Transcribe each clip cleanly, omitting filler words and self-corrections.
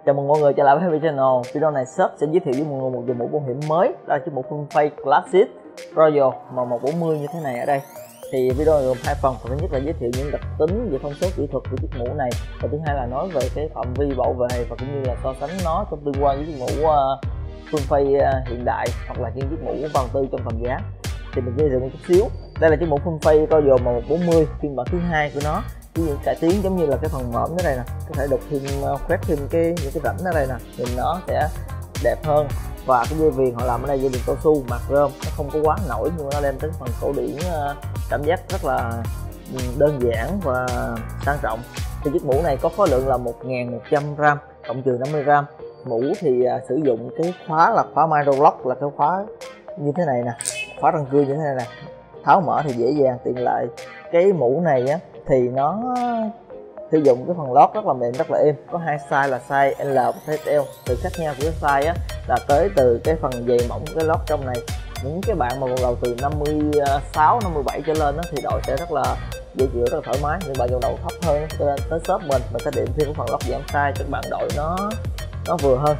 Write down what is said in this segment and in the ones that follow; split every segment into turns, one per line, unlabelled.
Chào mừng mọi người trở lại với Happy Channel. Video này shop sẽ giới thiệu với mọi người một dòng mũ bảo hiểm mới, đó là chiếc mũ full face Classic Royal màu 140 như thế này ở đây. Thì video này gồm hai phần. Phần thứ nhất là giới thiệu những đặc tính về thông số kỹ thuật của chiếc mũ này, và thứ hai là nói về cái phạm vi bảo vệ và cũng như là so sánh nó trong tương quan với chiếc mũ full face hiện đại hoặc là những chiếc mũ bằng tư trong tầm giá. Thì mình giới thiệu một chút xíu. Đây là chiếc mũ full face Royal màu 140 phiên bản thứ hai của nó, với những cải tiến giống như là cái phần mõm ở đây nè, có thể đục thêm khoét thêm những cái rãnh ở đây nè, nhìn nó sẽ đẹp hơn. Và cái dây viền họ làm ở đây dây viền cao su mặt rơm, nó không có quá nổi nhưng nó đem tới phần cổ điển cảm giác rất là đơn giản và sang trọng. Thì chiếc mũ này có khối lượng là 1100g cộng trừ 50g. Mũ thì sử dụng cái khóa là khóa micro lock, là cái khóa như thế này nè, khóa răng cưa như thế này nè, tháo mở thì dễ dàng tiện lợi. Cái mũ này á thì nó sử dụng cái phần lót rất là mềm, rất là êm. Có hai size là size L và size L. Từ khác nhau của cái size á là tới từ cái phần dày mỏng của cái lót trong này. Những cái bạn mà đầu từ 56, 57 trở lên đó, thì đội sẽ rất là dễ chịu, rất là thoải mái. Những bạn đầu thấp hơn tới shop mình sẽ điểm thêm cái phần lót giảm size cho các bạn đội nó vừa hơn.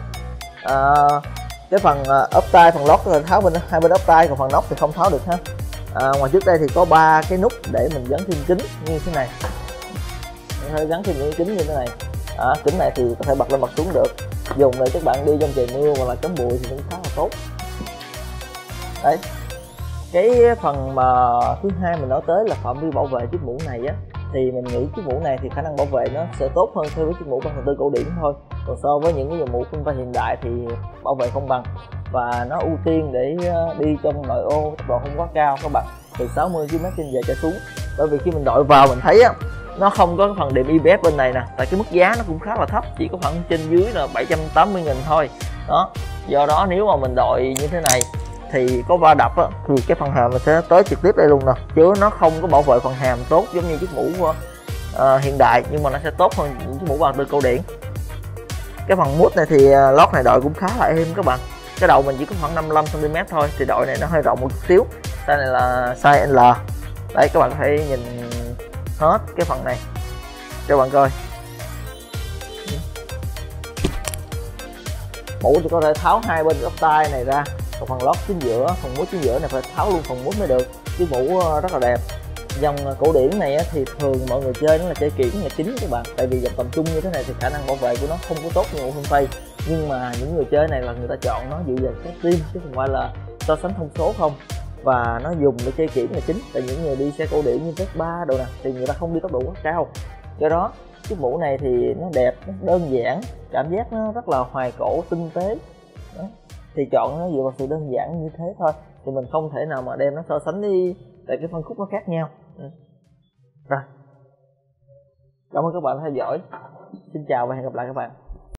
Cái phần ốp tay, phần lót là tháo hai bên ốp tay, còn phần nóc thì không tháo được ha. Ngoài trước đây thì có 3 cái nút để mình gắn thêm kính như thế này, gắn thêm những kính như thế này. Kính này thì có thể bật lên bật xuống được, dùng để các bạn đi trong trời mưa hoặc là cấm bụi thì cũng khá là tốt. Đấy, cái phần mà thứ hai mình nói tới là phạm vi bảo vệ chiếc mũ này á, thì mình nghĩ chiếc mũ này thì khả năng bảo vệ nó sẽ tốt hơn so với chiếc mũ bằng tư cổ điển thôi. Còn so với những cái dòng mũ full face hiện đại thì bảo vệ không bằng, và nó ưu tiên để đi trong nội ô tốc độ không quá cao các bạn, từ 60 km/h trở xuống. Bởi vì khi mình đội vào mình thấy á, nó không có cái phần đệm IPF bên này nè, tại cái mức giá nó cũng khá là thấp, chỉ có khoảng trên dưới là 780.000 thôi đó. Do đó nếu mà mình đội như thế này thì có va đập á, thì cái phần hàm mình sẽ tới trực tiếp đây luôn nè, chứ nó không có bảo vệ phần hàm tốt giống như chiếc mũ hiện đại, nhưng mà nó sẽ tốt hơn những chiếc mũ bằng tư cổ điển. Cái phần mút này thì lót này đội cũng khá là êm các bạn. Cái đầu mình chỉ có khoảng 55cm thôi, thì đội này nó hơi rộng một chút xíu. Size này là size L. Đấy, các bạn có thể nhìn hết cái phần này cho bạn coi. Mũ thì có thể tháo hai bên ốp tay này ra, còn phần lót chính giữa, phần mút chính giữa này phải tháo luôn phần mút mới được. Cái mũ rất là đẹp. Dòng cổ điển này thì thường mọi người chơi nó là chơi kiển là chính các bạn, tại vì dòng tầm trung như thế này thì khả năng bảo vệ của nó không có tốt như mũ full face. Nhưng mà những người chơi này là người ta chọn nó dựa vào các team chứ không phải là so sánh thông số không, và nó dùng để chơi kiển là chính. Tại những người đi xe cổ điển như V3 đồ nè thì người ta không đi tốc độ quá cao, do đó chiếc mũ này thì nó đẹp, nó đơn giản, cảm giác nó rất là hoài cổ, tinh tế đó. Thì chọn nó dựa vào sự đơn giản như thế thôi, thì mình không thể nào mà đem nó so sánh đi, tại cái phân khúc nó khác nhau. Rồi, cảm ơn các bạn đã theo dõi. Xin chào và hẹn gặp lại các bạn.